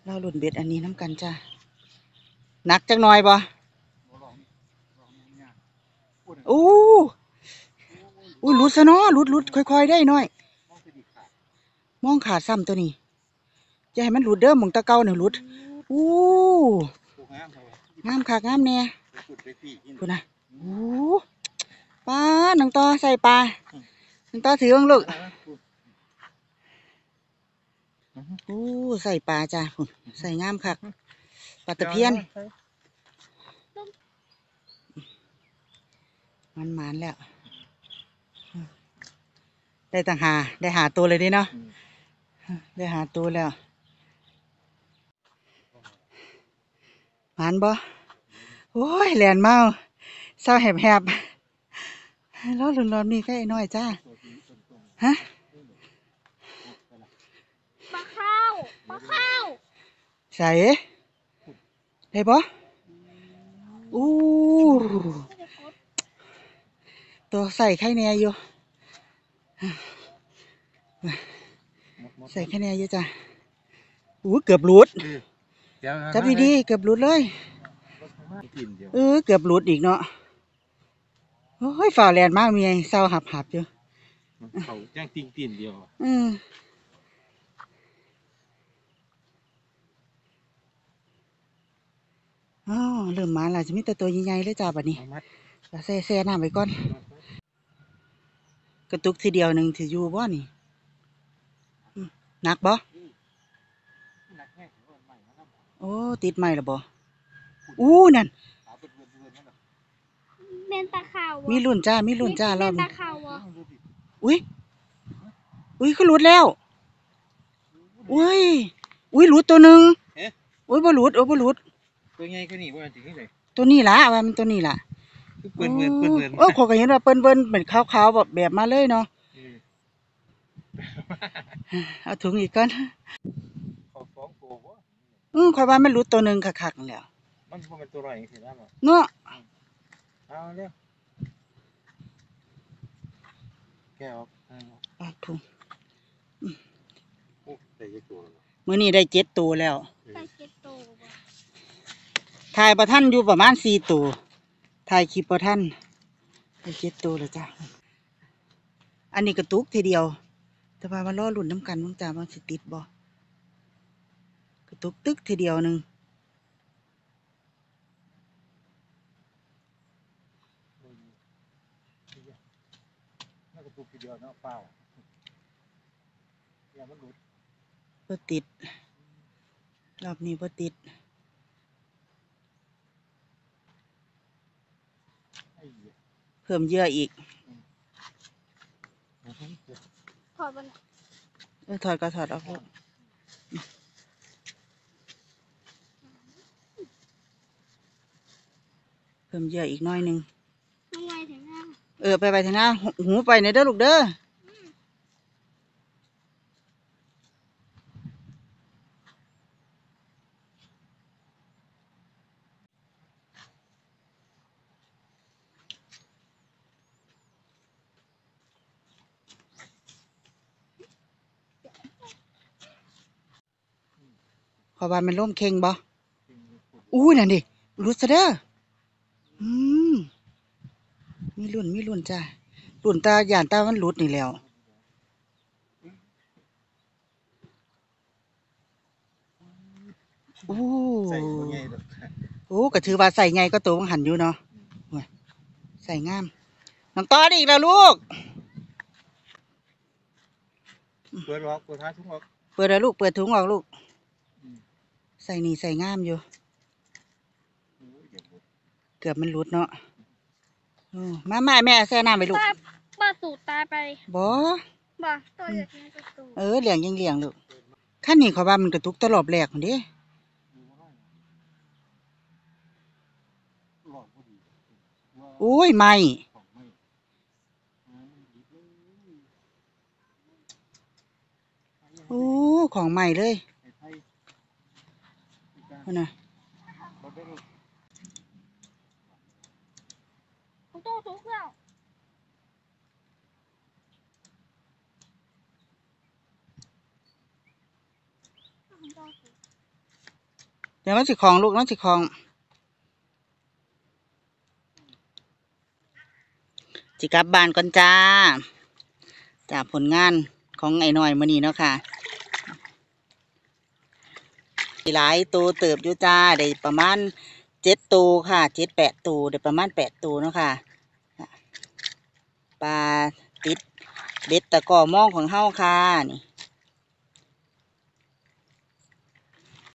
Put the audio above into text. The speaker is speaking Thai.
เราหลุนเบ็ดอันนี้น้ำกันจ้าหนักจังหน่อยบ่อู้อุ้ยหลุดซะเนาะหลุดค่อยๆได้หน่อยมองขาดซ้ำตัวนี้จะให้มันหลุดเด้อมึงตะเกาเนี่ยหลุดอู้งามคักงามแน่คุณนะอู้ปลาหนังต่อใส่ปลาหนังต่อถือบ้างลูกอู้ใส่ปลาจ้าคุณใส่งามคักปลาตะเพียนมันแล้วได้ต่างหาได้หาตัวเลยดิเนาะได้หาตัวแล้วมันบ่โอ้ยแหลนเมาเศร้าแหบแล้วร้อนๆนี่ก็ไอ้น้อยจ้าฮะปลาข้าวใส่ได้บ่อู้ตัวใส่ไข่แน่อยู่ใส่ไข่แน่อยู่จ้ะอู้เกือบหลุดจับดีๆเกือบหลุดเลยเกือบหลุดอีกเนาะโอ้ยฝ่าแลนมากมีไงเศร้าหับอยู่เขาย่างตีนเดียวอ๋อเริ่มมาแล้วจะมีแต่ตัวใหญ่ๆเลยจ้าบัดนี้แซ่น้ำไว้ก่อนกระตุกทีเดียวหนึ่งถืออยู่บ่นี่หนักบ่โอ้ติดไหมล่ะบ่อู้นั่นเมนตาขาวมีรุ่นจ้ารอบนี้ตาขาววะอุ้ยคือหลุดแล้วอุ้ยหลุดตัวหนึ่งอุ้ยบ่หลุดบ่หลุดตัวใหญ่ก็นี่ว่าจริงเลยตัวนี้ล่ะว่ามันตัวนี้ล่ะเปิ้นขอยก็เห็นว่าเปิ้นเป็นขาวๆแบบมาเลยเนาะเอาถุงอีกก่อนข่อยว่ามันหลุดตัวหนึ่งคักๆแล้วมันเป็นตัวใหญ่สินะเนาะเอาเร็วแก้วถุงได้เยอะตัวมื้อนี้ได้7ตัวแล้วได้7 ตัวถ่ายประทันอยู่ประมาณ4ตัวถ่ายคลิปประทันได้7ตัวแล้วจ้ะอันนี้กระตุกทีเดียวแต่ว่ามันรอลุ่นน้ำกันมึงจ้ามันสิติดบ่กระตุกตึกทีเดียวหนึ่งบ่ติดรอบนี้บ่ติดเพิ่มเยื่ออีกถอดมันถอดก็ถอดออกลูกเพิ่มเยื่ออีกน้อยหนึ่งไวถึงหน้าไปทางหน้าหูไปในเด้อลูกเด้อขอว่ามันร่มเค็งบ่อู้นั่นดิรุดซะเด้อมีรุ่นจ้ารุ่นตาย่านตามันรุดนี่แล้วโอ้ก็ถือว่าใส่ไงก็ตัวมันหันอยู่เนาะใส่งามน้องต่ออีกแล้วลูกเปิดออกเปิดท้ายทุกออกเปิดแล้วลูกเปิดถุงออกลูกใส่นี่ใส่งามอยู่เกือบมันหลุดเนาะมาแม่แซ่น้ำไปลูกป้าสูดตาไปบ่ตัวใหญ่ตัวเหลี่ยงลูกขั้นนี้เขาว่ามันกระตุกตลบแหลกเด้โอ้ยไม่โอ้ของใหม่เลยนะตัวสูงแล้วเดี๋ยวมันสิคลองลูกมันสิคลองจิกลับบ้านก่อนจ้าจากผลงานของไอ้หน่อยมื้อนี้เนาะค่ะหลายตัวเติบอยู่จ้าได้ประมาณ7 ตัวค่ะ7-8 ตัวได้ประมาณ8 ตัวเนาะค่ะปลาติดเบ็ดตะกร้อมองของเฮาค่ะนี่